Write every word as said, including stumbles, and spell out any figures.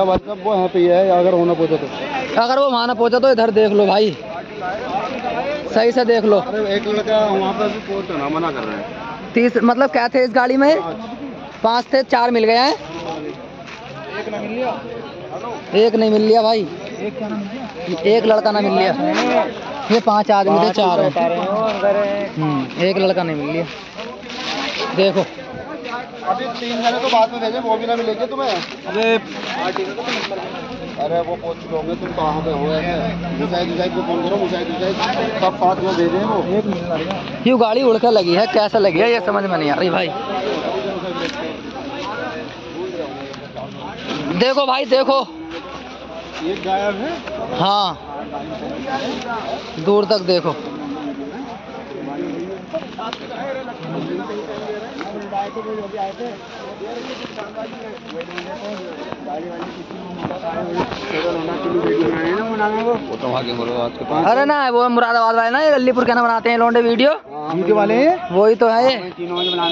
वो यहाँ पे है, अगर होना पहुंचा तो अगर वो वहाँ ना पहुंचा तो इधर देख लो भाई, सही से देख लो। अरे एक लड़का वहाँ पे भी पहुंचा ना, मना कर रहा है। तीस मतलब क्या थे इस गाड़ी में? पाँच थे, चार मिल गए हैं। एक ना मिल लिया, एक नहीं मिल लिया भाई, एक लड़का ना मिल लिया। ये पांच आदमी थे, चार हैं, एक लड़का नहीं मिल लिया। देखो अभी तीन जने तो बाद में भेजे, वो भी ना मिलेंगे तुम्हें। अरे अरे वो पहुंच चुके होंगे, तुम कहाँ पे हो? मुसाइद मुसाइद को फोन करो, मुसाइद मुसाइद सब साथ में भेजे वो। एक मिनट, क्यों गाड़ी उड़ के लगी है, कैसा लगी है ये समझ में नहीं आ रही भाई। देखो भाई देखो, ये गायब है। हाँ दूर तक देखो। अरे ना वो मुरादाबाद वाले ना, ये अलीपुर के ना बनाते हैं लोंडे वीडियो, उनके वाले वही तो है।